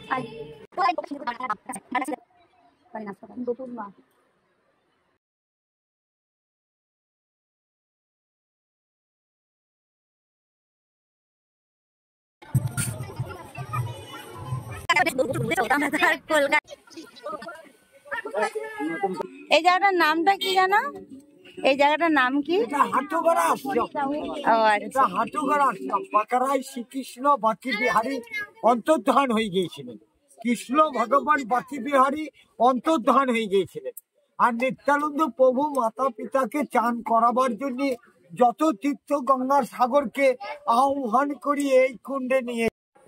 এই জায়গাটার নামটা কি জানো? এই জায়গাটার নাম কি? হাটুগড়া আশ্রম। ও আচ্ছা, হাটুগড়া আশ্রম। বাঁকড়ায় শ্রীকৃষ্ণ বাকি বিহারী অন্তর্ধান হয়ে গিয়েছিলেন। কৃষ্ণ ভগবান বাকি বিহারী অন্তর্ধান হয়ে গিয়েছিলেন। আর নিত্যানন্দ প্রভু মাতা পিতাকে চান করাবার জন্য যত তীর্থ গঙ্গার সাগরকে আহ্বান করিয়ে এই কুণ্ডে নিয়ে।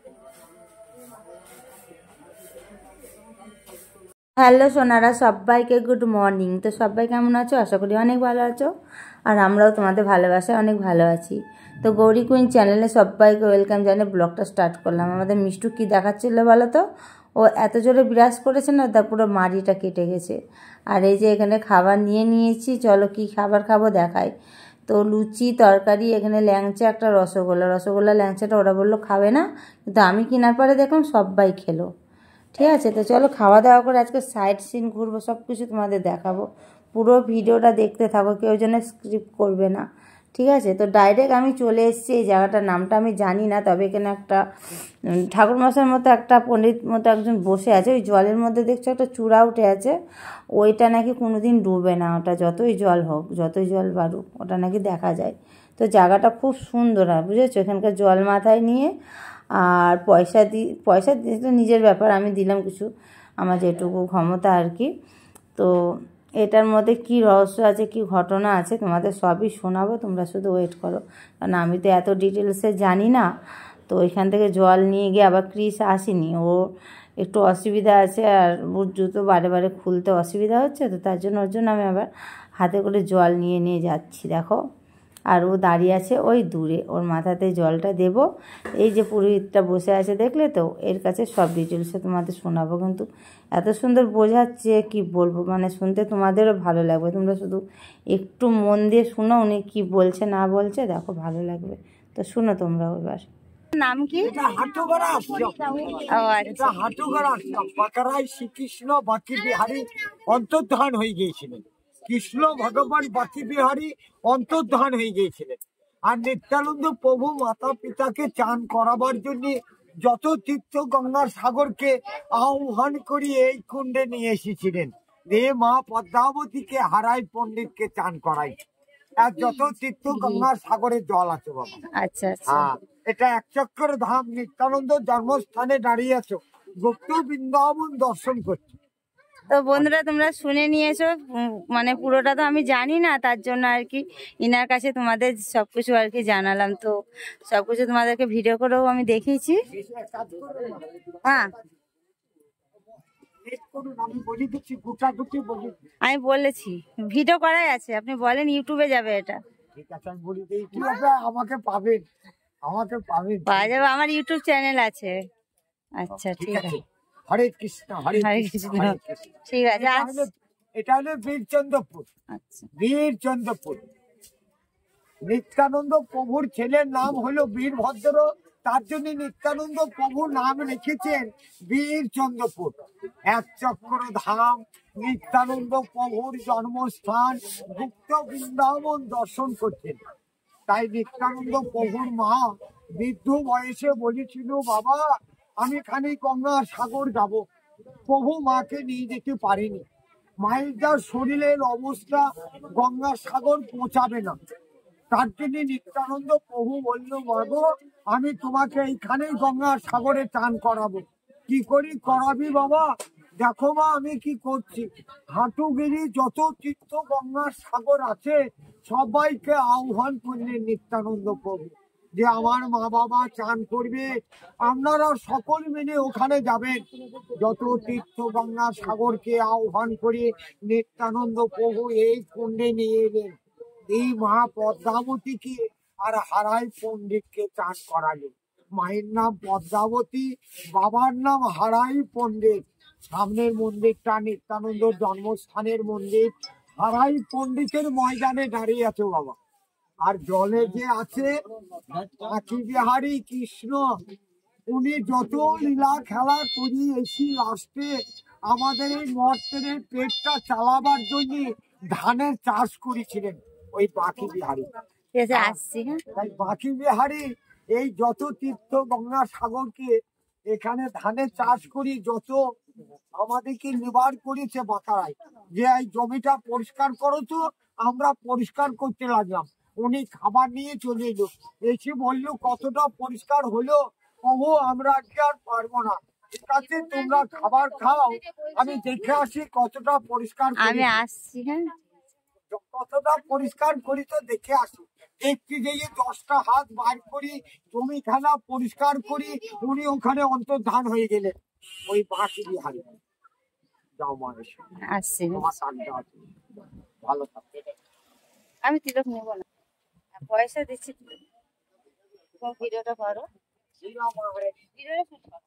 হ্যালো সোনারা, সবাইকে গুড মর্নিং। তো সবাই কেমন আছো? আশা করি অনেক ভালো আছো, আর আমরাও তোমাদের ভালোবাসায় অনেক ভালো আছি। তো গৌরী কুইন চ্যানেলে সবাইকে ওয়েলকাম জানিয়ে ব্লগটা স্টার্ট করলাম। আমাদের মিষ্টু কী দেখাচ্ছিল বলো তো? ও এত জোরে বিরাজ করেছে না, তার পুরো মাড়িটা কেটে গেছে। আর এই যে এখানে খাবার নিয়ে নিয়েছি, চলো কি খাবার খাবো দেখাই। তো লুচি তরকারি, এখানে ল্যাংচা, একটা রসগোল্লা ল্যাংচাটা ওরা বললো খাবে না, কিন্তু আমি কেনার পরে দেখলাম সবাই খেলো। ঠিক আছে, তো চলো খাওয়া দাওয়া করে আজকে সাইড সিন ঘুরবো, সব কিছু তোমাদের দেখাবো। পুরো ভিডিওটা দেখতে থাকো, কেউ যেন স্ক্রিপ্ট করবে না, ঠিক আছে? তো ডাইরেক্ট আমি চলে এসেছি এই জায়গাটার নামটা আমি জানি না, তবে এখানে একটা ঠাকুরমশাইয়ের মতো একটা পণ্ডিত মতো একজন বসে আছে। ওই জলের মধ্যে দেখছো একটা চূড়া উঠে আছে, ওইটা নাকি কোনোদিন ডুবে না, ওটা যতই জল হোক, যতই জল বাড়ুক, ওটা নাকি দেখা যায়। তো জায়গাটা খুব সুন্দর, আর বুঝেছো, এখানকার জল মাথায় নিয়ে আর পয়সা দিতে নিজের ব্যাপার, আমি দিলাম কিছু, আমার যেটুকু ক্ষমতা আর কি। তো এটার মধ্যে কি রহস্য আছে, কি ঘটনা আছে, তোমাদের সবই শোনাবো, তোমরা শুধু ওয়েট করো, কারণ আমি তো এত ডিটেলসে জানি না। তো এখান থেকে জল নিয়ে গিয়ে আবার ক্রিস আসেনি, ও একটু অসুবিধা আছে, আর বুট জুতো বারে বারে খুলতে অসুবিধা হচ্ছে, তো তার জন্য ওর জন্য আমি আবার হাতে করে জল নিয়ে নিয়ে যাচ্ছি, দেখো। আর ও দাঁড়িয়ে আছে ওই দূরে, ওর মাথাতে জলটা দেব। এই যে পুরোহিতটা বসে আছে দেখলে তো, এর কাছে সব ডিটেলসে তোমাদের শোনাবো, কিন্তু এত সুন্দর বোঝাচ্ছে কি বলবো, মানে শুনতে তোমাদেরও ভালো লাগবে। তোমরা শুধু একটু মন দিয়ে শুনো উনি কি বলছে না বলছে, দেখো ভালো লাগবে। তো শুনো তোমরাও এবার। নাম কি? হাটুগড়া আশ্রম। ও আচ্ছা, হাটুগড়া আশ্রম। বাঁকড়ায় শ্রীকৃষ্ণ বাকি বিহারী অন্তর্ধান হয়ে গিয়েছিলেন। কৃষ্ণ ভগবান বাকি বিহারী অন্তর্ধান হয়ে গিয়েছিলেন। আর নিত্যানন্দ প্রভু মাতা পিতাকে চান করাবার জন্য যত তীর্থ গঙ্গার সাগরকে আহ্বান করিয়ে এই কুণ্ডে নিয়ে এসেছিলেন। এ মা পদ্মাবতীকে হারাই পণ্ডিতকে চান করাই। আর যত তীর্থ গঙ্গার সাগরের জল আছে বাবা। আচ্ছা আচ্ছা, এটা এক চক্র ধাম, নিত্যানন্দ জন্মস্থানে দাঁড়িয়ে আছো, গুপ্ত বৃন্দাবন দর্শন করছো। তো বন্ধুরা তোমরা শুনে নিয়েছো, মানে পুরোটা তো আমি জানি না, তার জন্য আর কি ইনার কাছে তোমাদের সবকিছু আর কি জানালাম। তো সবকিছু তোমাদেরকে ভিডিও করেও আমি দেখিয়েছি। হ্যাঁ, আমি বলেছি ভিডিও করাই আছে, আপনি বলেন ইউটিউবে যাবে এটা। ঠিক আছে, আমি বলি আমাকে পাবেন, আমাকে পাবেন, পাওয়া যাবে, আমার ইউটিউব চ্যানেল আছে। আচ্ছা ঠিক আছে, হরে কৃষ্ণ হরে কৃষ্ণ, ঠিক আছে। এটা হলো বীরচন্দ্রপুর। আচ্ছা, বীরচন্দ্রপুর। নিত্যানন্দ প্রভুর ছেলের নাম হলো বীরভদ্র, তার জন্য নিত্যানন্দ প্রভু নাম রেখেছেন বীরচন্দ্রপুর। এক চক্র ধাম, নিত্যানন্দ প্রভুর জন্মস্থান, গুপ্ত বৃন্দাবন দর্শন করছেন। তাই নিত্যানন্দ প্রভুর মা বৃদ্ধ বয়সে বলেছিল, বাবা আমি খানিক গঙ্গা সাগর যাব। প্রভু মাকে নিয়ে যেতে পারেনি, মায়ের যা শরীরের অবস্থা গঙ্গা সাগর পৌঁছাবে না। তার জন্য নিত্যানন্দ প্রভু বলল, মাগো আমি তোমাকে এইখানে গঙ্গা সাগরে চান করাবো। কি করি করাবি বাবা? দেখো মা আমি কি করছি। হাঁটুগিরি যত তীর্থ গঙ্গার সাগর আছে সবাইকে আহ্বান করলেন নিত্যানন্দ প্রভু, যে আমার মা বাবা চান করবে, আপনারা সকল মিলে ওখানে যাবেন। যত তীর্থ গঙ্গা সাগরকে আহ্বান করে নিত্যানন্দ প্রভু এই কুণ্ডে নিয়ে এলেন। এই মা পদ্মাবতীকে আর হারাই পণ্ডিতকে চান করালেন। মায়ের নাম পদ্মাবতী, বাবার নাম হারাই পণ্ডিত। সামনের মন্দিরটা নিত্যানন্দ জন্মস্থানের মন্দির, হারাই পণ্ডিতের ময়দানে দাঁড়িয়ে আছে বাবা। আর জলে যে আছে বাকি বিহারী কৃষ্ণ, উনি যত লীলা খেলা করি এসি লাস্টে আমাদের এই মর্তের পেটটা চালাবার জন্য ধানের চাষ করেছিলেন ওই বাঁকি বিহারী। আসছি। হ্যাঁ, তাই বাঁকি বিহারী এই যত তীর্থ গঙ্গা সাগরকে এখানে ধানের চাষ করি যত আমাদেরকে নিবার করেছে বাঁকারায়, যে এই জমিটা পরিষ্কার করো তো, আমরা পরিষ্কার করতে লাগলাম। উনি খাবার নিয়ে চলে এলো, এসে বললো কতটা পরিষ্কার হলো, প্রভু আমরা আজকে আর পারবো না, ঠিক আছে তোমরা খাবার খাও, আমি দেখে আসি কতটা পরিষ্কার আমি আসছি। হ্যাঁ, কতটা পরিষ্কার করি তো দেখে আসি। একটি যেয়ে 10টা হাত বার করি, জমিখানা পরিষ্কার করি, উনি ওখানে অন্তর্ধান হয়ে গেলেন ওই বাঁশি বিহারে। যাও মানুষ আসছি। তোমার টানটা আছে, ভালো থাকবে। আমি তিলক নেব না, পয়সা দিচ্ছি। তুমি ভিডিওটা করো, ভিডিওটা শুট করো।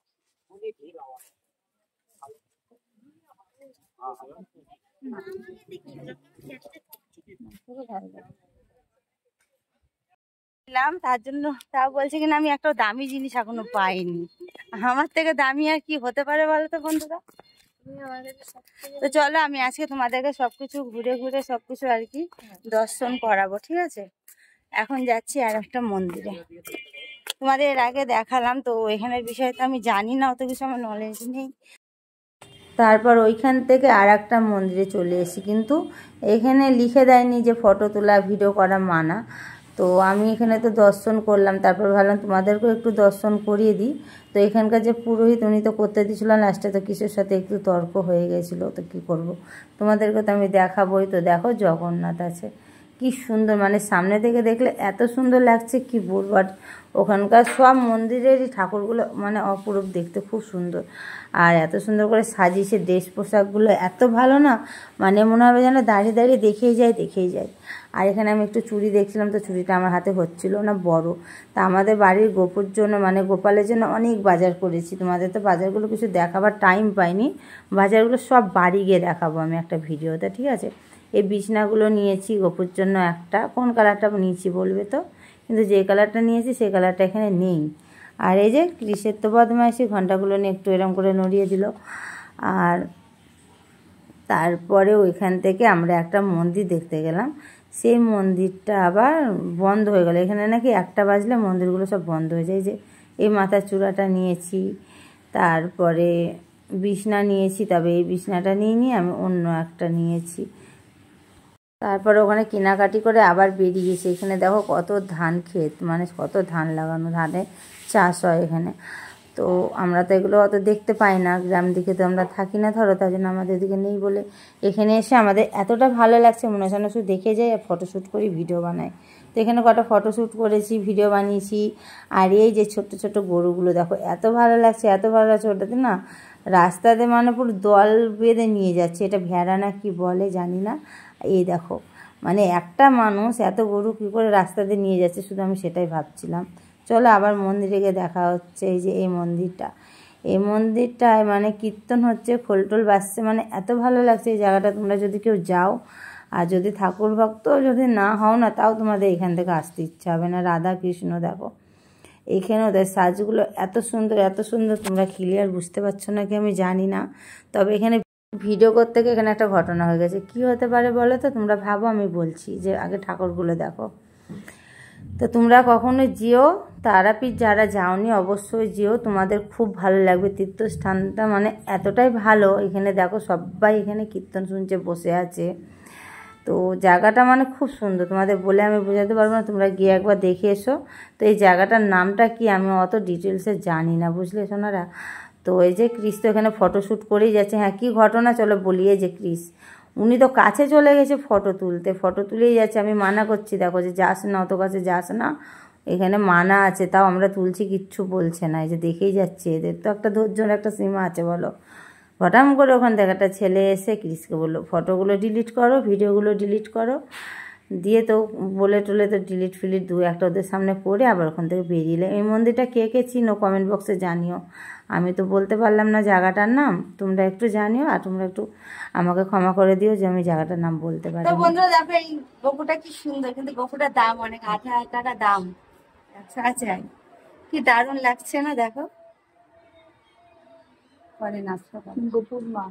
তার জন্য তাও বলছে কিনা আমি একটা দামি জিনিস এখনো পাইনি। আমার থেকে দামি আর কি হতে পারে বলো তো বন্ধুরা। তো চলো আমি আজকে তোমাদেরকে সবকিছু ঘুরে ঘুরে সবকিছু আর কি দর্শন করাবো, ঠিক আছে। এখন যাচ্ছি আর একটা মন্দিরে, তোমাদের এর আগে দেখালাম, তো এখানের বিষয়ে তো আমি জানি না, অত কিছু আমার নলেজ নেই। তারপর ওইখান থেকে আর একটা মন্দিরে চলে এসেছি, কিন্তু এখানে লিখে দেয়নি যে ফটো তোলা ভিডিও করা মানা। তো আমি এখানে তো দর্শন করলাম, তারপর ভাবলাম তোমাদেরকেও একটু দর্শন করিয়ে দিই। তো এখানকার যে পুরোহিত উনি তো করতে দিয়েছিল, লাস্টে তো কিসের সাথে একটু তর্ক হয়ে গেছিলো, তো কি করব, তোমাদেরকে তো আমি দেখাবোই। তো দেখো জগন্নাথ আছে, কি সুন্দর, মানে সামনে থেকে দেখলে এত সুন্দর লাগছে কি বলবো। আর ওখানকার সব মন্দিরেরই ঠাকুরগুলো মানে অপরূপ দেখতে, খুব সুন্দর। আর এত সুন্দর করে সাজিয়েছে, ড্রেস পোশাকগুলো এত ভালো না, মানে মনে হবে যেন দাঁড়িয়ে দাঁড়িয়ে দেখেই যায়। আর এখানে আমি একটু চুড়ি দেখছিলাম, তো চুড়িটা আমার হাতে হচ্ছিল না বড়। তা আমাদের বাড়ির গোপুর জন্য মানে গোপালের জন্য অনেক বাজার করেছি, তোমাদের তো বাজারগুলো কিছু দেখাবার টাইম পাইনি, বাজারগুলো সব বাড়ি গিয়ে দেখাবো আমি একটা ভিডিওতে, ঠিক আছে। এই বিছনাগুলো নিয়েছি গোপুর জন্য একটা, কোন কালারটা নিয়েছি বলবে তো, কিন্তু যে কালারটা নিয়েছি সেই কালারটা এখানে নেই। আর এই যে ক্রিসের তো বদমাইশি, ঘন্টাগুলো নিয়ে একটু এরম করে নড়িয়ে দিল। আর তারপরে ওইখান থেকে আমরা একটা মন্দির দেখতে গেলাম, সেই মন্দিরটা আবার বন্ধ হয়ে গেল। এখানে নাকি 1টা বাজলে মন্দিরগুলো সব বন্ধ হয়ে যায়। যে এই মাথার চূড়াটা নিয়েছি, তারপরে বিছনা নিয়েছি, তবে এই বিছনাটা নিয়ে আমি অন্য একটা নিয়েছি। তারপরে ওখানে কেনাকাটি করে আবার বেরিয়েছি। এখানে দেখো কত ধান ক্ষেত, মানে কত ধান লাগানো, ধানের চাষ হয় এখানে। তো আমরা তো এগুলো অত দেখতে পাই না, গ্রাম দিকে তো আমরা থাকি না ধরো, তার জন্য আমাদের দিকে নেই বলে এখানে এসে আমাদের এতটা ভালো লাগছে, মনে হচ্ছে না শুধু দেখে যাই আর ফটোশ্যুট করি ভিডিও বানাই। তো এখানে কটা ফটোশ্যুট করেছি, ভিডিও বানিয়েছি। আর এই যে ছোট ছোট গরুগুলো দেখো, এত ভালো লাগছে, ওটাতে না রাস্তাতে মানে পুরো দল বেঁধে নিয়ে যাচ্ছে, এটা ভেড়া না কি বলে জানি না। এই দেখো, মানে একটা মানুষ এত গরু কী করে রাস্তাতে নিয়ে যাচ্ছে, শুধু আমি সেটাই ভাবছিলাম। চলো আবার মন্দিরে গিয়ে দেখা হচ্ছে। এই যে এই মন্দিরটায় মানে কীর্তন হচ্ছে, খোলটোল বাজছে, মানে এত ভালো লাগছে এই জায়গাটা। তোমরা যদি কেউ যাও আর যদি ঠাকুর ভক্ত যদি না হও না, তাও তোমাদের এখান থেকে আসতে ইচ্ছা হবে না। রাধা কৃষ্ণ দেখো, এইখানে ওদের সাজগুলো এত সুন্দর, তোমরা ক্লিয়ার বুঝতে পারছো না কি আমি জানি না, তবে এখানে ভিডিও করতে গিয়ে এখানে একটা ঘটনা হয়ে গেছে। কি হতে পারে বলো তো, তোমরা ভাবো, আমি বলছি। যে আগে ঠাকুরগুলো দেখো। তো তোমরা কখনো যেও তারাপীঠ, যারা যাওনি অবশ্যই যেও, তোমাদের খুব ভালো লাগবে। তীর্থস্থানটা মানে এতটাই ভালো, এখানে দেখো সবাই এখানে কীর্তন শুনছে, বসে আছে। তো জায়গাটা মানে খুব সুন্দর, তোমাদের বলে আমি বোঝাতে পারবো না, তোমরা গিয়ে একবার দেখে এসো। তো এই জায়গাটার নামটা কি আমি অত ডিটেলসে জানি না, বুঝলে সোনারা। তো এই যে ক্রিস তো এখানে ফটোশ্যুট করেই যাচ্ছে। হ্যাঁ, কী ঘটনা চলো বলি। এই যে ক্রিস, উনি তো কাছে চলে গেছে ফটো তুলেই যাচ্ছে। আমি মানা করছি, দেখো যে যাস না, অত কাছে যাস না, এখানে মানা আছে, তাও আমরা তুলছি, কিচ্ছু বলছে না। এই যে দেখেই যাচ্ছে, এদের তো একটা ধৈর্যর একটা সীমা আছে বলো। হঠাৎ করে ওখান থেকে একটা ছেলে এসে ক্রিসকে বললো ফটোগুলো ডিলিট করো, ভিডিওগুলো ডিলিট করো, দিয়ে তো বলে টলে তো ডিলিট ফিলিট একটা ওদের সামনে করে আবার ওখান থেকে বেরিয়ে। এই মন্দিরটা কে কে চিনো কমেন্ট বক্সে জানিও। আমি তো বলতে পারলাম না জায়গাটার নাম, তোমরা একটু জানিও, আর তোমরা একটু আমাকে ক্ষমা করে দিও যে আমি জায়গাটার নাম বলতে পারি। তো বন্ধুরা দেখো এই গোপুটা কি সুন্দর, কিন্তু গোপুটার দাম অনেক, 8,000 টাকা দাম। আচ্ছা, কি দারুণ লাগছে না দেখো। পরে নাচতে পারে গোপুর মা।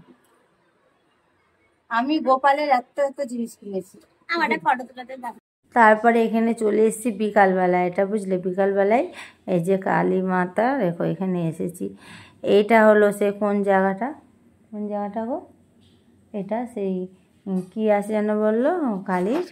আমি গোপালের এত এত জিনিস কিনেছি। আমাদের ফটো তোলাতে দাও। তারপরে এখানে চলে এসেছি বিকালবেলায়, এটা বুঝলে বিকালবেলায় এই যে কালী মাতা দেখো এখানে এসেছি। এইটা হলো সে কোন জায়গাটা গো, এটা সেই কি আছে যেন বললো কালীর,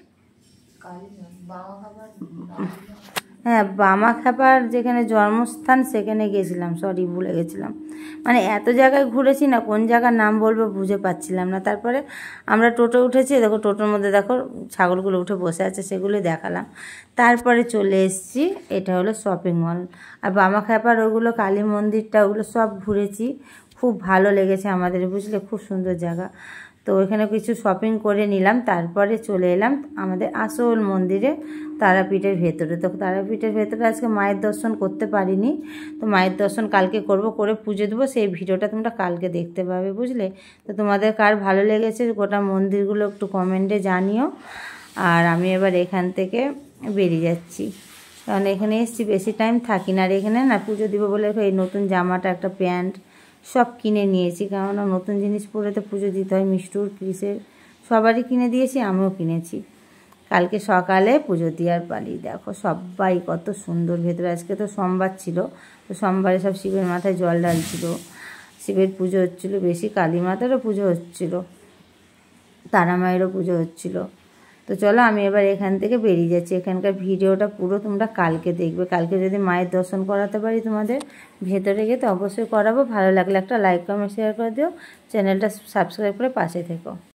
হ্যাঁ বামাখ্যাপার যেখানে জন্মস্থান সেখানে গেছিলাম, সরি ভুলে গেছিলাম। মানে এত জায়গায় ঘুরেছি না, কোন জায়গার নাম বলবো বুঝে পাচ্ছিলাম না। তারপরে আমরা টোটো উঠেছি, দেখো টোটোর মধ্যে দেখো ছাগলগুলো উঠে বসে আছে, সেগুলো দেখালাম। তারপরে চলে এসেছি, এটা হলো শপিং মল। আর বামাখ্যাপার ওগুলো কালী মন্দিরটা ওগুলো সব ঘুরেছি, খুব ভালো লেগেছে আমাদের, বুঝলে খুব সুন্দর জায়গা। তো ওইখানে কিছু শপিং করে নিলাম, তারপরে চলে এলাম আমাদের আসল মন্দিরে, তারাপীঠের ভেতরে। তো তারাপীঠের ভেতরে আজকে মায়ের দর্শন করতে পারিনি, তো মায়ের দর্শন কালকে করব, করে পুজো দেবো। সেই ভিডিওটা তোমরা কালকে দেখতে পাবে, বুঝলে। তো তোমাদের কার ভালো লেগেছে গোটা মন্দিরগুলো একটু কমেন্টে জানিও। আর আমি এবার এখান থেকে বেরিয়ে যাচ্ছি, কারণ এখানে এসেছি, বেশি টাইম থাকি না। আর এখানে না পুজো দিব বলে এই নতুন জামাটা, একটা প্যান্ট সব কিনে নিয়েছি, কেননা নতুন জিনিস পরে তো পুজো দিতে হয়। মিষ্টুর, ক্রিসের সবারই কিনে দিয়েছি, আমিও কিনেছি। কালকে সকালে পুজো দেওয়ার পালি, দেখো সবাই কত সুন্দর ভেতরে। আজকে তো সোমবার ছিল, তো সোমবারে সব শিবের মাথায় জল ঢালছিল, শিবের পুজো হচ্ছিলো, বেশি কালী মাতারও পুজো হচ্ছিলো, তারা মায়েরও পুজো হচ্ছিলো। তো চলো আমি এবার এখান থেকে বেরিয়ে যাচ্ছি। এখানকার ভিডিওটা পুরো তোমরা কালকে দেখবে। কালকে যদি মায়ের দর্শন করাতে পারি তোমাদের ভেতরে গিয়ে, তো অবশ্যই করাবো। ভালো লাগলে একটা লাইক কমেন্ট শেয়ার করে দিও, চ্যানেলটা সাবস্ক্রাইব করে পাশে থেকো।